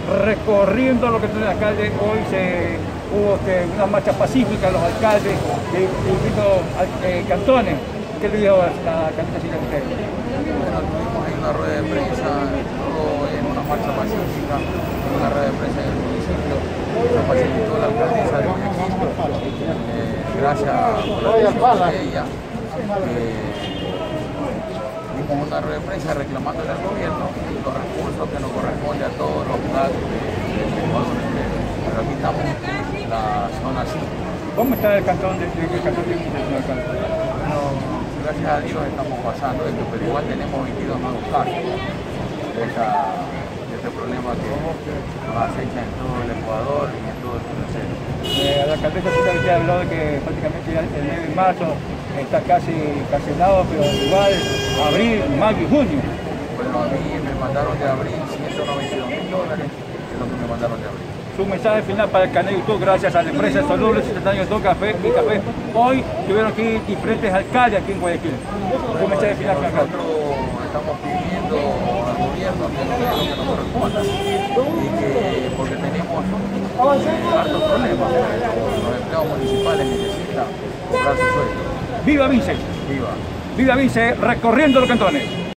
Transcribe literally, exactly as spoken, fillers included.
recorriendo lo que tiene el alcalde. Hoy se hubo este, una marcha pacífica de los alcaldes de distintos eh, cantones. ¿Qué le dijo la alcaldesa Silvia Viteri? Bueno, tuvimos ahí una rueda de prensa, todo en una marcha pacífica, una rueda de prensa en el municipio. Nos facilitó la alcaldesa de Guayaquil, eh, gracias por la decisión de ella. Eh, dimos una rueda de prensa reclamándole al gobierno los recursos que nos corresponden a todos los estados del Ecuador. Pero aquí estamos en la zona cinco. ¿Cómo está el cantón de, el cantón de señor alcalde? Bueno, gracias a Dios estamos pasando esto, pero igual tenemos veintidós nuevos casos de, esta, de este problema que nos acecha en todo el Ecuador y en todo el mundo. Eh, la alcaldesa Silvia Viteri habló de que prácticamente ya el mes de marzo está casi cancelado, pero igual abril, mayo y junio. Bueno, a mí me mandaron de abril ciento noventa y dos mil dólares, es lo que me mandaron de abril. Su mensaje final para el canal de YouTube, gracias a la empresa Soluble setenta años de Café y Café. Hoy tuvieron aquí diferentes alcaldes aquí en Guayaquil. Su mensaje final, Nosotros estamos pidiendo al gobierno que nos dé lo que nos corresponda y que, porque tenemos eh, hartos problemas, los empleados municipales necesitan cobrar su sueldo. ¡Viva Vince! Viva. ¡Viva Vince! Recorriendo los cantones.